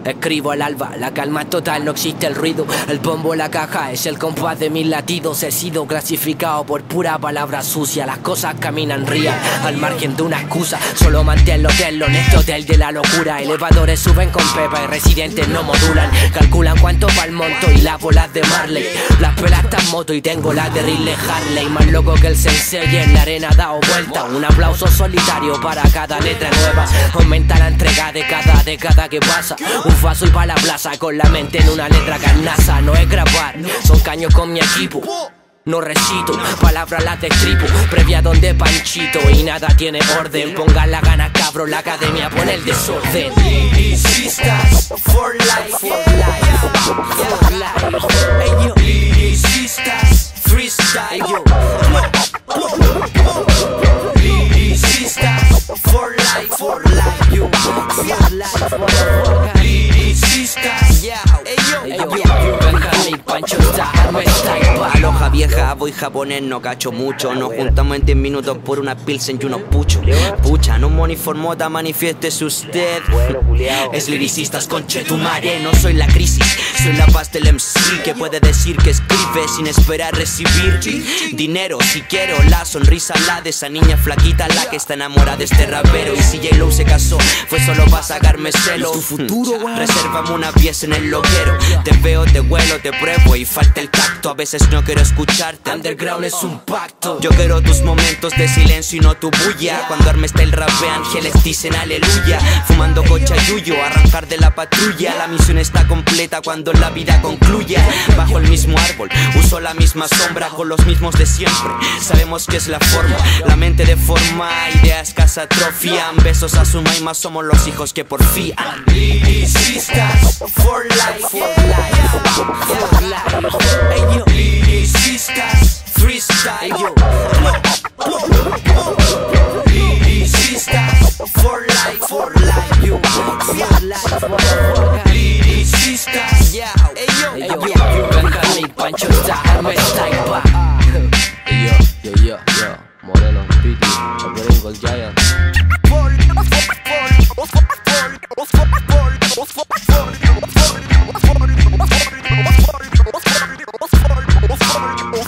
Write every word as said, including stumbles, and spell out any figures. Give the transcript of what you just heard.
Escribo al alba, la calma es total, no existe el ruido. El bombo, la caja, es el compás de mis latidos. He sido clasificado por pura palabra sucia. Las cosas caminan real, al margen de una excusa. Solo manténlo del honesto hotel de la locura. Elevadores suben con pepa y residentes no modulan. Calculan cuánto va el monto y las bolas de Marley. Las pelas están moto y tengo la de Ridley Harley. Más loco que el sensei y en la arena dado vuelta. Un aplauso solitario para cada letra nueva. Aumenta la entrega de cada década que pasa. Un faso y pa' la plaza con la mente en una letra carnaza. No es grabar, son caños con mi equipo. No recito, palabras las destripo. Previa donde Panchito y nada tiene orden. Pongan la gana cabro, la academia pone el desorden. Lyricistas for life, for life, for life. Hey yo, lyricistas freestyle. Yo, lyricistas for life, for life. Yo, for life, lyricistas. Hey yo, hey yo. Benjamín Pancho está, no está igual. Aloha vieja, voy japonés, no cacho mucho. Nos juntamos en diez minutos por una pilsen y unos puchos. Pucha, no money for mota, manifiéstese usted. Es lyricistas, conchetumare. No soy la crisis, soy la paz del M C que puede decir que escribe sin esperar recibir dinero. Si quiero la sonrisa, la de esa niña flaquita, la que está enamorada de este rapero. Y si J-Lo se casó, fue solo para sacarme celos. Tu futuro, resérvame una pieza en el loquero. Te veo, te huelo, te pruebo y falta el tacto. A veces no quiero escucharte, underground es un pacto. Yo quiero tus momentos de silencio y no tu bulla. Cuando armes el rap, ángeles dicen aleluya. Fumando cocha yuyo, arrancar de la patrulla. La misión está completa cuando la vida concluya. Bajo el mismo árbol, uso la misma sombra con los mismos de siempre. Sabemos que es la forma, la mente deforma, ideas que se atrofian. Besos a su maima, somos los hijos que porfían. Lyricistas for life, for life, for life. Hey yo, lyricistas freestyle. Yo, lyricistas for life, for life. Yo, for life, lyricistas. Hey yo, hey yo. Benjamín Pancho está, no está igual. Yo, yo, yo, yo, Moreno, Piti, el gringo, el Giant. Oh,